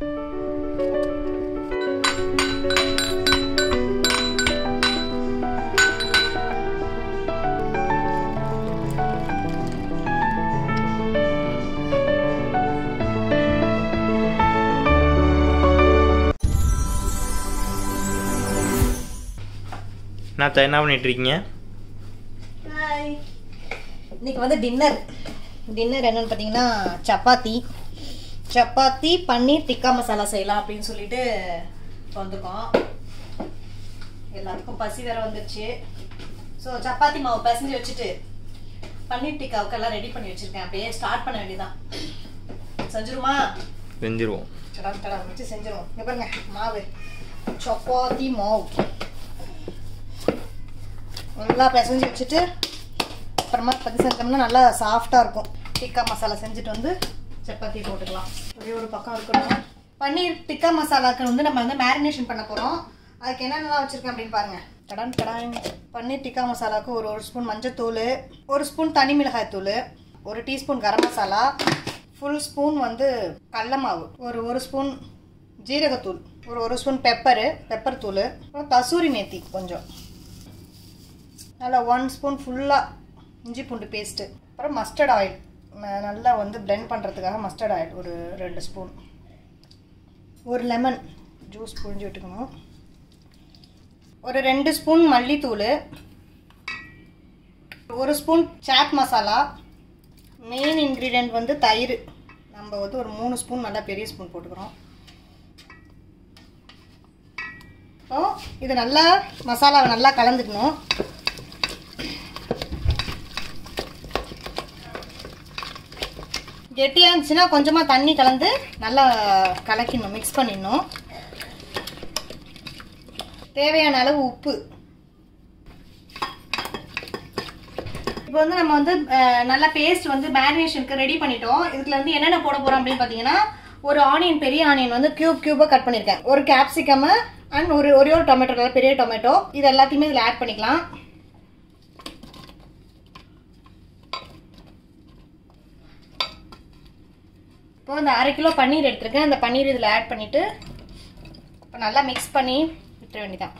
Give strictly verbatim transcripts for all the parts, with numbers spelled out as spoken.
நான் என்ன பண்ணிட்டு இருக்கீங்க? ஹாய். இன்னைக்கு வந்து டின்னர் டின்னர் என்னன்னு பார்த்தீங்கன்னா சப்பாத்தி சப்பாத்தி பன்னீர் டிக்கா மசாலா செய்யலாம் அப்படின்னு சொல்லிட்டு வந்திருக்கோம். எல்லாத்துக்கும் பசி வேற வந்துருச்சு. ஸோ சப்பாத்தி மாவு பிசைஞ்சு வச்சுட்டு பன்னீர் டிக்காவுக்கு எல்லாம் ரெடி பண்ணி வச்சிருக்கேன். அப்படியே ஸ்டார்ட் பண்ண வேண்டியதான். செஞ்சிருமா? செஞ்சிருவோம். கடா கடா வச்சு செஞ்சிருவோம். இங்க பாருங்க மாவு சப்பாத்தி மாவு நல்லா பிசைஞ்சு வச்சுட்டு அப்புறமா பத்தி செஞ்சோம்னா நல்லா சாஃப்டாக இருக்கும். டிக்கா மசாலா செஞ்சுட்டு வந்து சப்பாத்தி போட்டுக்கலாம். ஒரே ஒரு பக்கம் இருக்கணும். பன்னீர் டிக்கா மசாலாவுக்கு வந்து நம்ம வந்து மேரினேஷன் பண்ண போகிறோம். அதுக்கு என்னென்னலாம் வச்சுருக்கேன் அப்படின்னு பாருங்கள். கடான் கடான் பன்னீர் டிக்கா மசாலாவுக்கு ஒரு ஒரு ஸ்பூன் மஞ்சத்தூள், ஒரு ஸ்பூன் தனி மிளகாய் தூள், ஒரு teaspoon garam masala, full spoon வந்து கடல மாவு, ஒரு ஒரு ஸ்பூன் ஜீரகத்தூள், ஒரு ஒரு ஸ்பூன் பெப்பரு பெப்பர் தூள், அப்புறம் கசூரி மேத்தி கொஞ்சம், நல்லா ஒன் ஸ்பூன் ஃபுல்லாக இஞ்சி பூண்டு பேஸ்ட்டு, அப்புறம் மஸ்டர்ட் ஆயில் நல்லா வந்து பிளெண்ட் பண்ணுறதுக்காக மஸ்டர்ட் ஆயில் ஒரு ரெண்டு ஸ்பூன், ஒரு லெமன் ஜூஸ் புழிஞ்சு விட்டுக்கணும், ஒரு ரெண்டு ஸ்பூன் மல்லித்தூள், ஒரு spoon chaat masala, main ingredient வந்து தயிர். நம்ம வந்து ஒரு மூணு ஸ்பூன் நல்லா பெரிய ஸ்பூன் போட்டுக்கிறோம். ஸோ இது நல்லா மசாலாவை நல்லா கலந்துக்கணும். கெட்டியாக இருந்துச்சுன்னா கொஞ்சமாக தண்ணி கலந்து நல்லா கலக்கிடணும், மிக்ஸ் பண்ணிடணும். தேவையான அளவு உப்பு. இப்போ வந்து நம்ம வந்து நல்லா பேஸ்ட் வந்து மேரினேஷனுக்கு ரெடி பண்ணிட்டோம். இதுல வந்து என்னென்ன போட போகிறோம் அப்படின்னு பார்த்தீங்கன்னா, ஒரு ஆனியன், பெரிய ஆனியன் வந்து கியூப் கியூபாக கட் பண்ணியிருக்கேன், ஒரு கேப்சிகம் அண்ட் ஒரு ஒரே ஒரு டொமேட்டோ, பெரிய டொமேட்டோ, இது எல்லாத்தையுமே இதில் ஆட் பண்ணிக்கலாம். இப்போ இந்த அரை கிலோ பன்னீர் எடுத்துருக்கேன். அந்த பன்னீர் இதில் ஆட் பண்ணிவிட்டு இப்போ நல்லா மிக்ஸ் பண்ணி விட்டுற வேண்டியதான்.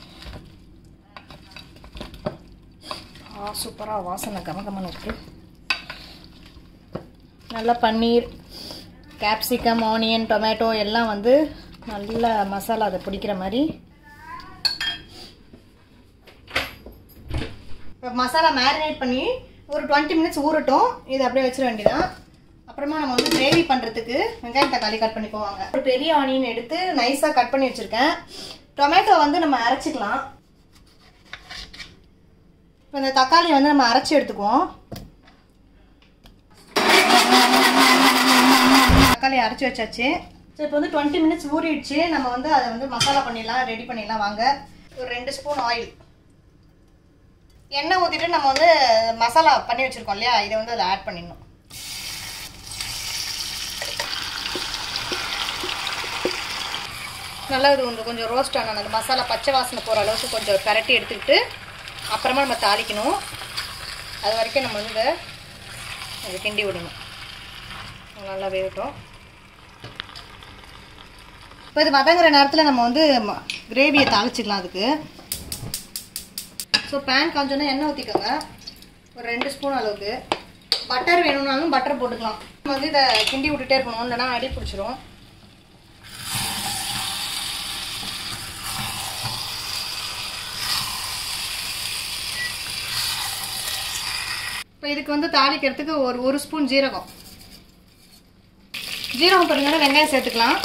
ஆ சூப்பராக வாசனை கமகமன்னு இருக்குது. நல்லா பன்னீர், கேப்சிகம், ஆனியன், டொமேட்டோ எல்லாம் வந்து நல்ல மசாலா அதை பிடிக்கிற மாதிரி. இப்போ மசாலா மேரினேட் பண்ணி ஒரு டுவெண்ட்டி மினிட்ஸ் ஊறட்டும். இது அப்படியே வச்சிட வேண்டியதான். அப்புறமா நம்ம வந்து கிரேவி பண்ணுறதுக்கு வெங்காயம் தக்காளி கட் பண்ணி போவாங்க. ஒரு பெரிய ஆனியன் எடுத்து நைஸாக கட் பண்ணி வச்சுருக்கேன். டொமேட்டோ வந்து நம்ம அரைச்சிக்கலாம். இப்போ இந்த தக்காளி வந்து நம்ம அரைச்சி எடுத்துக்குவோம். தக்காளி அரைச்சி வச்சாச்சு. ஸோ இப்போ வந்து டுவெண்ட்டி மினிட்ஸ் ஊறிடுச்சு. நம்ம வந்து அதை வந்து மசாலா பண்ணிடலாம், ரெடி பண்ணிடலாம் வாங்க. ஒரு ரெண்டு ஸ்பூன் ஆயில், எண்ணெய் ஊற்றிட்டு நம்ம வந்து மசாலா பண்ணி வச்சுருக்கோம் இல்லையா, இதை வந்து அதில் ஆட் பண்ணிடணும். நல்லா இது வந்து கொஞ்சம் ரோஸ்ட் ஆன அந்த மசாலா பச்சை வாசனை போகிற அளவுக்கு கொஞ்சம் பரட்டி எடுத்துக்கிட்டு அப்புறமா நம்ம தாளிக்கணும். அது வரைக்கும் நம்ம வந்து இதை கிண்டி விடணும். நல்லா வேகட்டும். இப்போ இது வதங்குற நேரத்தில் நம்ம வந்து கிரேவியை தாளிச்சிக்கலாம். அதுக்கு ஸோ பேன் காஞ்சோன்னா எண்ணெய் ஊற்றிக்கோங்க, ஒரு ரெண்டு ஸ்பூன் அளவுக்கு. பட்டர் வேணும்னாலும் பட்டர் போட்டுக்கலாம். நம்ம வந்து இதை கிண்டி விட்டுட்டே இருக்கணும், இல்லைன்னா அடி பிடிச்சிரும். இப்போ இதுக்கு வந்து தாளிக்கிறதுக்கு ஒரு ஒரு ஸ்பூன் ஜீரகம் ஜீரகம் போட்டீங்கன்னா வெங்காயம் சேர்த்துக்கலாம்.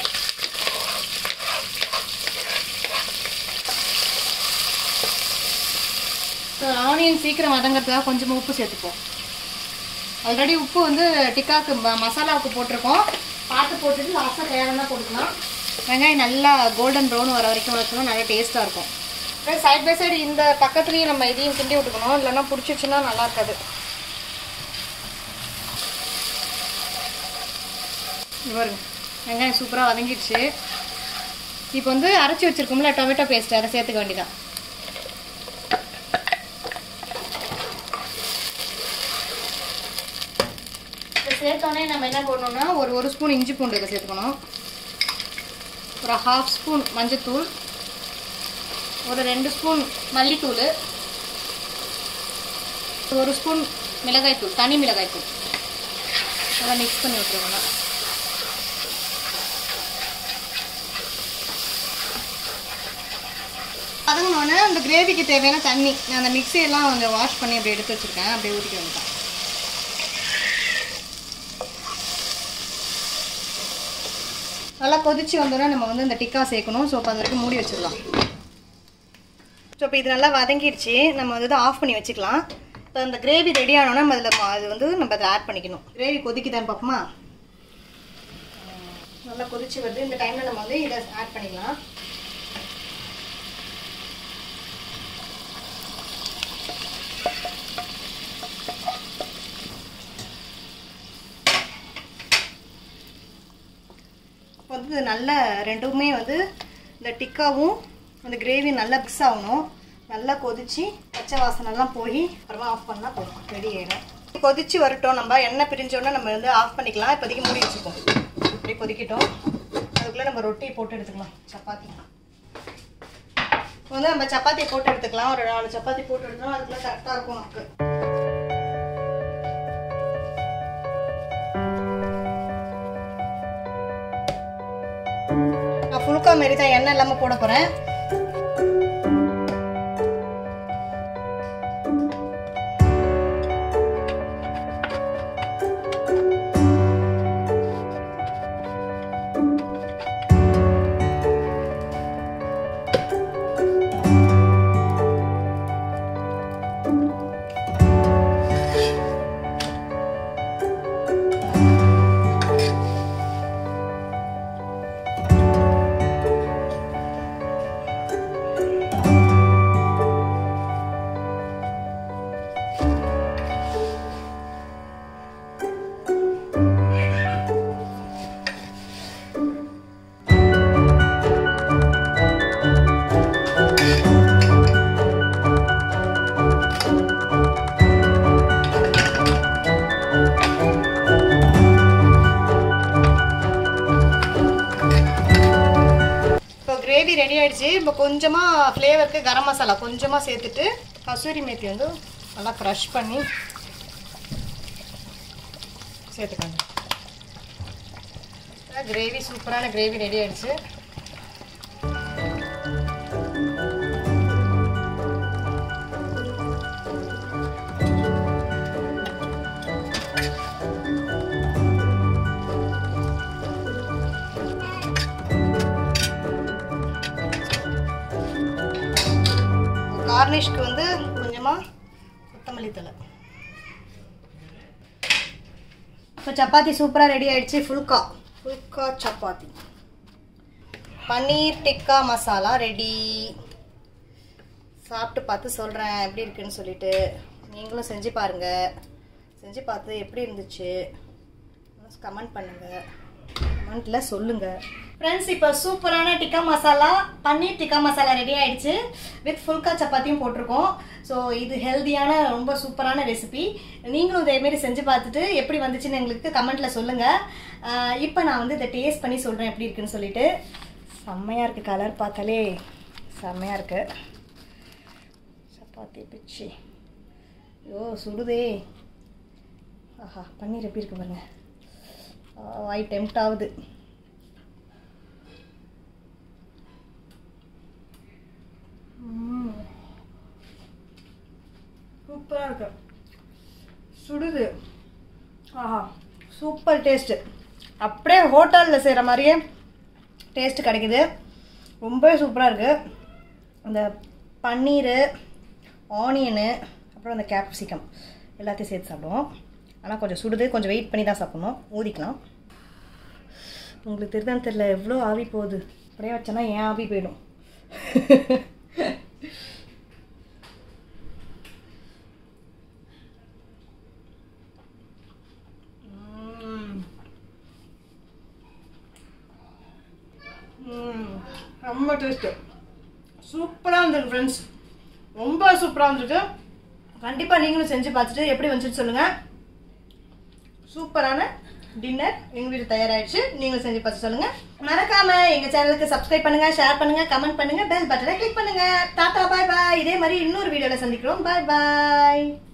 ஆனியன் சீக்கிரம் வதங்கிறதுக்காக கொஞ்சமாக உப்பு சேர்த்துப்போம். ஆல்ரெடி உப்பு வந்து டிக்காவுக்கு மசாலாவுக்கு போட்டிருக்கோம். பார்த்து போட்டுட்டு லாஸ்ட்டாக தேவைன்னா போட்டுக்கலாம். வெங்காயம் நல்லா கோல்டன் ப்ரௌன் வர வரைக்கும் வச்சுக்கணும், நல்லா டேஸ்ட்டாக இருக்கும். சைட் பை சைடு இந்த பக்கத்துலேயும் நம்ம இதையும் கிண்டி விட்டுக்கணும், இல்லைன்னா பிடிச்சிச்சுன்னா நல்லா இருக்காது. பாருங்க வெங்காயம் சூப்பராக வதங்கிடுச்சு. இப்போ வந்து அரைச்சி வச்சுருக்கோம்ல டொமேட்டோ பேஸ்ட், அதை சேர்த்துக்க வேண்டியதான். சேர்த்தோடனே நம்ம என்ன போடணும்னா ஒரு ஒரு ஸ்பூன் இஞ்சி பூண்டு இதை சேர்த்துக்கணும். ஒரு ஹாஃப் ஸ்பூன் மஞ்சத்தூள், ஒரு ரெண்டு ஸ்பூன் மல்லித்தூள், ஒரு ஸ்பூன் மிளகாய்த்தூள், தனி மிளகாய்த்தூள் நல்லா மிக்ஸ் பண்ணி விட்டுருவோங்க. அதுங்கன்னு அந்த கிரேவிக்கு தேவையான தண்ணி நான் அந்த மிக்ஸியெல்லாம் கொஞ்சம் வாஷ் பண்ணி அப்படி எடுத்து வச்சுருக்கேன். அப்படியே ஊற்றிக்க வேண்டாம். நல்லா கொதிச்சு வந்தோன்னா நம்ம வந்து இந்த டிக்கா சேர்க்கணும். ஸோ இப்போ அது வரைக்கும் மூடி வச்சிடலாம். ஸோ இப்போ இது நல்லா வதங்கிடுச்சு. நம்ம வந்து ஆஃப் பண்ணி வச்சுக்கலாம். இப்போ இந்த கிரேவி ரெடி ஆனோன்னா நம்ம அதில் அது வந்து நம்ம அதை ஆட் பண்ணிக்கணும். கிரேவி கொதிக்குதான்னு பார்ப்போமா? நல்லா கொதிச்சு வருது. இந்த டைமில் நம்ம வந்து இதை ஆட் பண்ணிக்கலாம். வந்து நல்ல ரெண்டுமே வந்து இந்த டிக்காவும் அந்த கிரேவி நல்லா மிக்ஸ் ஆகணும். நல்லா கொதிச்சு பச்சை வாசனைலாம் போய் அப்புறமா ஆஃப் பண்ணால் போதும், ரெடி ஆகிடும். கொதிச்சு வரட்டும். நம்ம எண்ணெய் பிரிஞ்சோன்னா நம்ம வந்து ஆஃப் பண்ணிக்கலாம். இப்போதைக்கு மூடி வச்சுப்போம். அப்படி கொதிக்கட்டும். அதுக்குள்ளே நம்ம ரொட்டி போட்டு எடுத்துக்கலாம். சப்பாத்தி வந்து நம்ம சப்பாத்தி போட்டு எடுத்துக்கலாம். ஒரு நாலு சப்பாத்தி போட்டு எடுத்தோம். அதுக்குள்ளே கரெக்டாக இருக்கும் நமக்கு. நான் ஃபுல்கா மாரி தான் எண்ணெய் இல்லாமல் போட போகிறேன். கிரேவி ரெடி ஆயிடுச்சு. இப்போ கொஞ்சமாக ஃப்ளேவருக்கு கரம் மசாலா கொஞ்சமாக சேர்த்துட்டு கசூரி மேத்தி வந்து நல்லா க்ரஷ் பண்ணி சேர்த்துக்காங்க. கிரேவி சூப்பரான கிரேவி ரெடி ஆயிடுச்சு. கார்னிஷ்க்கு வந்து கொஞ்சமாக கொத்தமல்லி தழை. இப்போ சப்பாத்தி சூப்பராக ரெடி ஆயிடுச்சு. ஃபுல்கா ஃபுல்கா சப்பாத்தி பன்னீர் டிக்கா மசாலா ரெடி. சாப்பிட்டு பார்த்து சொல்கிறேன் எப்படி இருக்குன்னு சொல்லிட்டு. நீங்களும் செஞ்சு பாருங்கள். செஞ்சு பார்த்து எப்படி இருந்துச்சு கமெண்ட் பண்ணுங்கள். கமெண்ட்டில் சொல்லுங்கள். ஃப்ரெண்ட்ஸ், இப்போ சூப்பரான டிக்கா மசாலா பன்னீர் டிக்கா மசாலா ரெடி ஆயிடுச்சு. வித் ஃபுல்கா சப்பாத்தியும் போட்டிருக்கோம். ஸோ இது ஹெல்த்தியான ரொம்ப சூப்பரான ரெசிபி. நீங்களும் இதேமாரி செஞ்சு பார்த்துட்டு எப்படி வந்துச்சுன்னு எங்களுக்கு கமெண்ட்டில் சொல்லுங்கள். இப்போ நான் வந்து இதை டேஸ்ட் பண்ணி சொல்கிறேன் எப்படி இருக்குன்னு சொல்லிட்டு. செம்மையாக இருக்குது. கலர் பார்த்தாலே செம்மையாக இருக்குது. சப்பாத்தி பிச்சு ஐயோ சுடுதே. ஆஹா, பன்னீர் எப்படி இருக்கு பாருங்க. வாய் டெம்ப்ட் ஆகுது. சூப்பராக இருக்கு. சுடுது. ஆஹா, சூப்பர் டேஸ்ட்டு. அப்படியே ஹோட்டலில் செய்கிற மாதிரியே டேஸ்ட்டு கிடைக்குது. ரொம்பவே சூப்பராக இருக்குது. அந்த பன்னீர், ஆனியனு, அப்புறம் அந்த கேப்சிகம் எல்லாத்தையும் சேர்த்து சாப்பிடுவோம். ஆனால் கொஞ்சம் சுடுது. கொஞ்சம் வெயிட் பண்ணி தான் சாப்பிட்ணும். ஊதிக்கலாம். உங்களுக்கு தெரியுதான்னு தெரியல எவ்வளோ ஆவி போகுது. அப்படியே வச்சோன்னா ஏன் ஆவி போயிடும். ரொம்ப டேஸ்ட்டு சூப்பராக இருந்தது ஃப்ரெண்ட்ஸ். ரொம்ப சூப்பராக இருந்துச்சு. கண்டிப்பாக நீங்களும் செஞ்சு பார்த்துட்டு எப்படி வந்துச்சுன்னு சொல்லுங்கள். சூப்பரான டின்னர் எங்கள் வீடு தயாராகிடுச்சு. நீங்களும் செஞ்சு பார்த்து சொல்லுங்கள். மறக்காம எங்கள் சேனலுக்கு சப்ஸ்கிரைப் பண்ணுங்கள், ஷேர் பண்ணுங்கள், கமெண்ட் பண்ணுங்கள், பெல் பட்டனை கிளிக் பண்ணுங்கள். டாடா பாய் பாய். இதே மாதிரி இன்னொரு வீடியோவில் சந்திக்கிறோம். பாய் பாய்.